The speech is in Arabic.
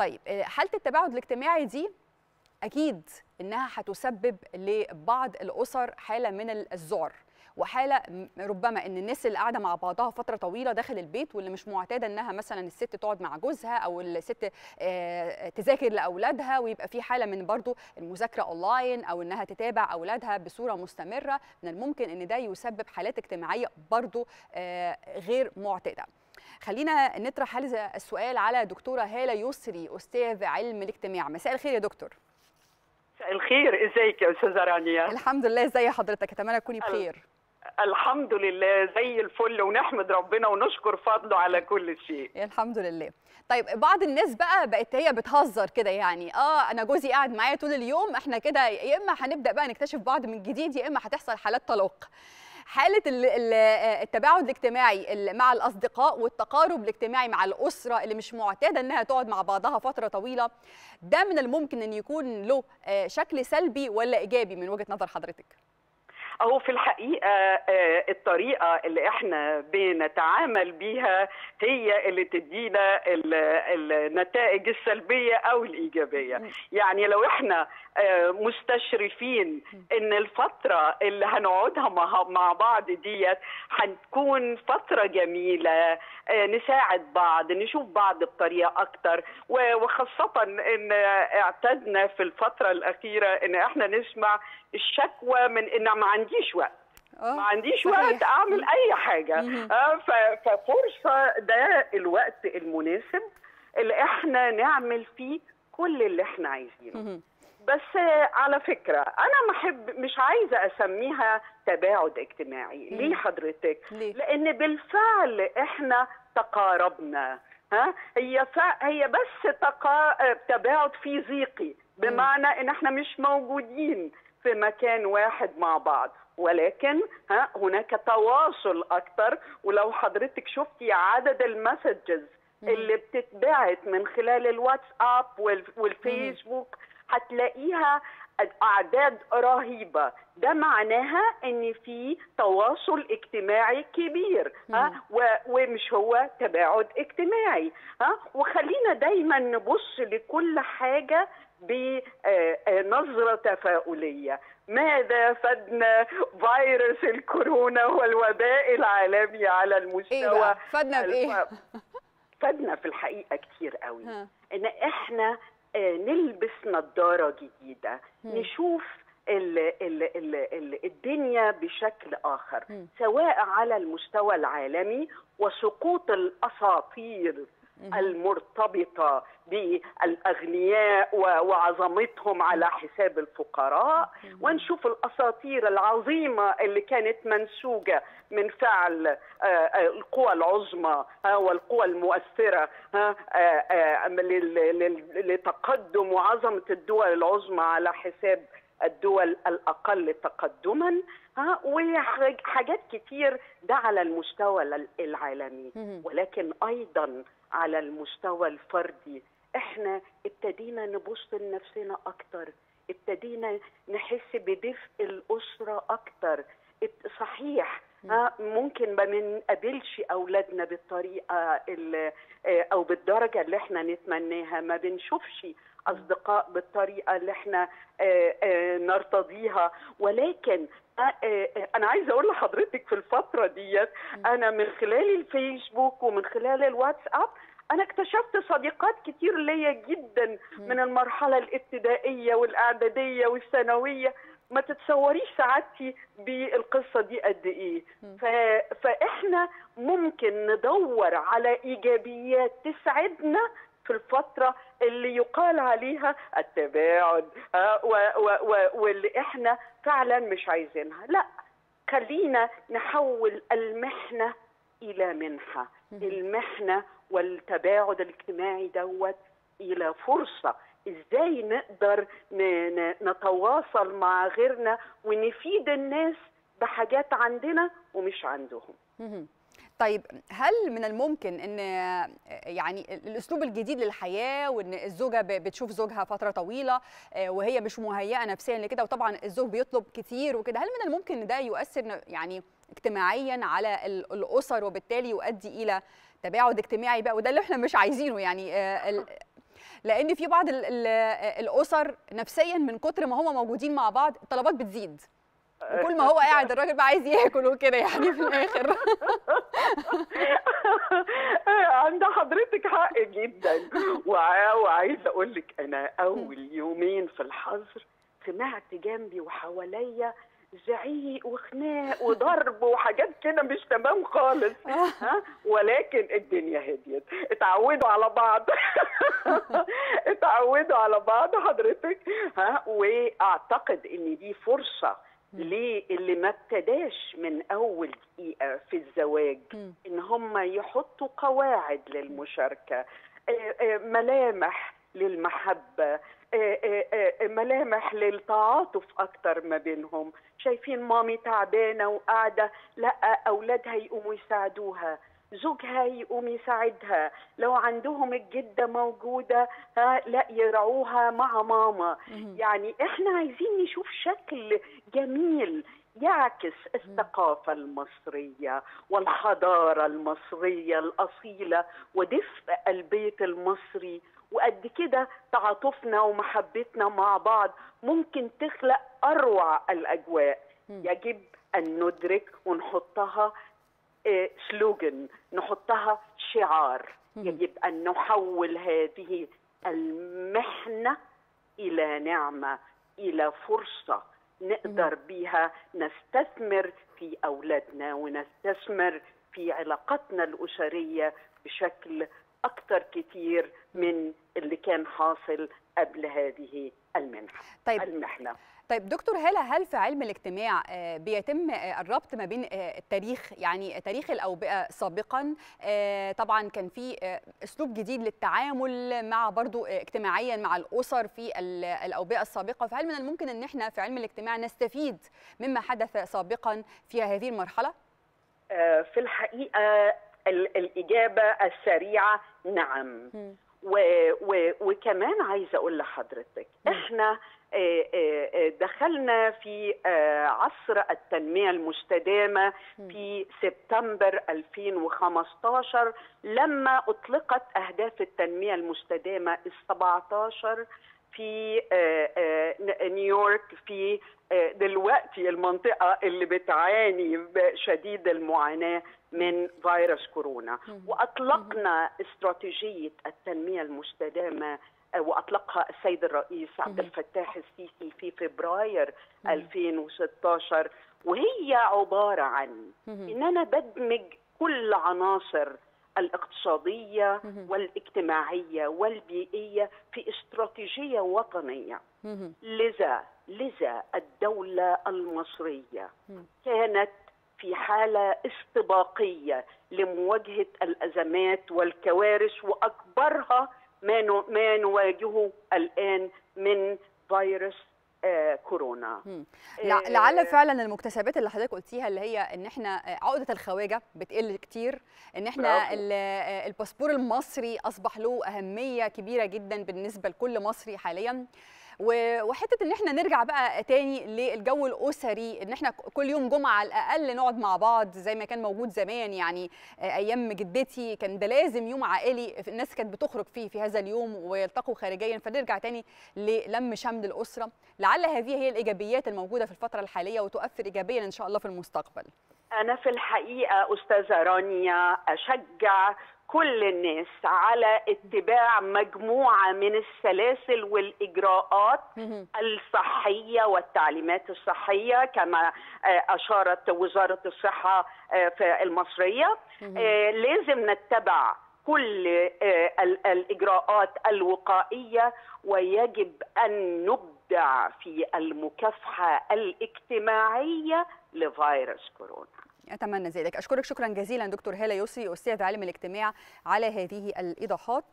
طيب حالة التباعد الاجتماعي دي أكيد إنها هتسبب لبعض الأسر حالة من الذعر، وحالة ربما إن الناس اللي قاعدة مع بعضها فترة طويلة داخل البيت، واللي مش معتادة إنها مثلا الست تقعد مع جوزها أو الست تذاكر لأولادها، ويبقى في حالة من برضو المذاكرة أونلاين أو إنها تتابع أولادها بصورة مستمرة، من الممكن إن ده يسبب حالات اجتماعية برضو غير معتادة. خلينا نطرح هذا السؤال على دكتورة هالة يسري، أستاذ علم الاجتماع. مساء الخير يا دكتور. مساء الخير، ازيك يا استاذه رانيا؟ الحمد لله، ازي حضرتك؟ اتمنى تكوني بخير. الحمد لله زي الفل، ونحمد ربنا ونشكر فضله على كل شيء. الحمد لله. طيب بعض الناس بقى بقت هي بتهزر كده، يعني انا جوزي قاعد معايا طول اليوم، احنا كده يا اما هنبدا بقى نكتشف بعض من جديد، يا اما هتحصل حالات طلاق. حالة التباعد الاجتماعي مع الأصدقاء والتقارب الاجتماعي مع الأسرة اللي مش معتادة أنها تقعد مع بعضها فترة طويلة، ده من الممكن أن يكون له شكل سلبي ولا إيجابي من وجهة نظر حضرتك؟ أهو في الحقيقة الطريقة اللي احنا بنتعامل بيها هي اللي تدينا النتائج السلبية أو الإيجابية. يعني لو احنا مستشرفين ان الفترة اللي هنقعدها مع بعض ديت هتكون فترة جميلة، نساعد بعض، نشوف بعض بطريقة أكتر، وخاصة ان اعتدنا في الفترة الأخيرة ان احنا نسمع الشكوى من ان ما عنديش وقت، ما عنديش وقت اعمل اي حاجه. ففرصه ده الوقت المناسب اللي احنا نعمل فيه كل اللي احنا عايزينه. بس على فكره انا مش عايزه اسميها تباعد اجتماعي. ليه حضرتك؟ لان بالفعل احنا تقاربنا. هي بس تباعد فيزيقي، بمعنى ان احنا مش موجودين في مكان واحد مع بعض، ولكن هناك تواصل اكتر. ولو حضرتك شفتي عدد المسجز اللي بتتبعت من خلال الواتساب والفيسبوك هتلاقيها اعداد رهيبه. ده معناها ان في تواصل اجتماعي كبير، ومش هو تباعد اجتماعي. وخلينا دايما نبص لكل حاجه بنظرة تفاؤلية. ماذا فادنا فيروس الكورونا والوباء العالمي على المستوى؟ فادنا بإيه؟ فادنا في الحقيقة كتير قوي. إن إحنا نلبس نظارة جديدة، نشوف الدنيا بشكل آخر، سواء على المستوى العالمي وسقوط الأساطير المرتبطة بالأغنياء وعظمتهم على حساب الفقراء، ونشوف الأساطير العظيمة اللي كانت منسوجة من فعل القوى العظمى والقوى المؤثرة لتقدم وعظمة الدول العظمى على حساب الدول الأقل تقدما، وحاجات كتير. ده على المستوى العالمي، ولكن أيضا على المستوى الفردي احنا ابتدينا نبص لنفسنا اكتر، ابتدينا نحس بدفء الاسره اكتر. صحيح ممكن ما بنقابلش اولادنا بالطريقه او بالدرجه اللي احنا نتمناها، ما بنشوفش اصدقاء بالطريقه اللي احنا نرتضيها، ولكن انا عايزه اقول لحضرتك في الفتره ديت انا من خلال الفيسبوك ومن خلال الواتساب انا اكتشفت صديقات كتير ليا جدا من المرحله الابتدائيه والاعداديه والثانويه. ما تتصوريش سعادتي بالقصه دي قد ايه. فاحنا ممكن ندور على ايجابيات تسعدنا في الفتره اللي يقال عليها التباعد واللي احنا فعلا مش عايزينها. لا، خلينا نحول المحنه الى منحه، المحنه والتباعد الاجتماعي دوت الى فرصه. ازاي نقدر نتواصل مع غيرنا ونفيد الناس بحاجات عندنا ومش عندهم. طيب هل من الممكن ان يعني الاسلوب الجديد للحياه، وان الزوجه بتشوف زوجها فتره طويله وهي مش مهيئه نفسيا لكده، وطبعا الزوج بيطلب كتير وكده، هل من الممكن ان ده يؤثر يعني اجتماعيا على الاسر وبالتالي يؤدي الى تباعد اجتماعي بقى، وده اللي احنا مش عايزينه؟ يعني لان في بعض الاسر نفسيا من كتر ما هم موجودين مع بعض الطلبات بتزيد، وكل ما هو قاعد الراجل بقى عايز ياكل وكده يعني في الاخر. عند حضرتك حق جدا. وعايزه اقول لك انا اول يومين في الحظر سمعت جنبي وحواليا زعيق وخناق وضرب وحاجات كده مش تمام خالص. ولكن الدنيا هديت، اتعودوا على بعض. اتعودوا على بعض حضرتك. واعتقد ان دي فرصه اللي ما ابتداش من اول دقيقه في الزواج ان هم يحطوا قواعد للمشاركه، ملامح للمحبه، ملامح للتعاطف اكتر ما بينهم. شايفين مامي تعبانه وقاعده، لا اولادها يقوموا يساعدوها، زوجها يقوم يساعدها، لو عندهم الجده موجوده لا يرعوها مع ماما. يعني احنا عايزين نشوف شكل جميل يعكس الثقافه المصريه والحضاره المصريه الاصيله ودفء البيت المصري. وقد كده تعاطفنا ومحبتنا مع بعض ممكن تخلق أروع الأجواء. يجب أن ندرك ونحطها سلوغن، نحطها شعار. يجب أن نحول هذه المحنة إلى نعمة، إلى فرصة نقدر بيها نستثمر في أولادنا ونستثمر في علاقتنا الأسرية بشكل أكثر كتير من اللي كان حاصل قبل هذه المحنة. طيب دكتور هالة، هل في علم الاجتماع بيتم الربط ما بين التاريخ، يعني تاريخ الأوبئة سابقا طبعا كان في أسلوب جديد للتعامل مع برضو اجتماعيا مع الأسر في الأوبئة السابقة، فهل من الممكن أن احنا في علم الاجتماع نستفيد مما حدث سابقا في هذه المرحلة؟ في الحقيقة الإجابة السريعة نعم. وكمان عايزة أقول لحضرتك إحنا دخلنا في عصر التنمية المستدامة في سبتمبر 2015 لما أطلقت أهداف التنمية المستدامة 17 في نيويورك، في دلوقتي المنطقة اللي بتعاني شديد المعاناة من فيروس كورونا. وأطلقنا استراتيجية التنمية المستدامة وأطلقها السيد الرئيس عبد الفتاح السيسي في فبراير 2016، وهي عبارة عن إن أنا بدمج كل عناصر الاقتصادية والاجتماعية والبيئية في استراتيجية وطنية. لذا الدولة المصرية كانت في حالة استباقية لمواجهة الأزمات والكوارث، وأكبرها ما نواجهه الآن من فيروس كورونا. لعل فعلا المكتسبات اللي حضرتك قلتيها اللي هي ان احنا عقدة الخواجة بتقل كتير، ان احنا الباسبور المصري اصبح له أهمية كبيرة جدا بالنسبة لكل مصري حاليا، وحته ان احنا نرجع بقى تاني للجو الاسري، ان احنا كل يوم جمعه على الاقل نقعد مع بعض زي ما كان موجود زمان. يعني ايام جدتي كان ده لازم يوم عائلي الناس كانت بتخرج فيه في هذا اليوم ويلتقوا خارجيا، فنرجع تاني للم شمل الاسره. لعل هذه هي الايجابيات الموجوده في الفتره الحاليه وتؤثر ايجابيا ان شاء الله في المستقبل. انا في الحقيقه استاذه رانيا اشجع كل الناس على اتباع مجموعة من السلاسل والإجراءات الصحية والتعليمات الصحية كما أشارت وزارة الصحة المصرية. لازم نتبع كل الإجراءات الوقائية، ويجب أن نبدع في المكافحة الاجتماعية لفيروس كورونا. أتمنى ذلك. أشكرك شكرا جزيلا دكتور هالة يسري أستاذ علم الاجتماع على هذه الإيضاحات.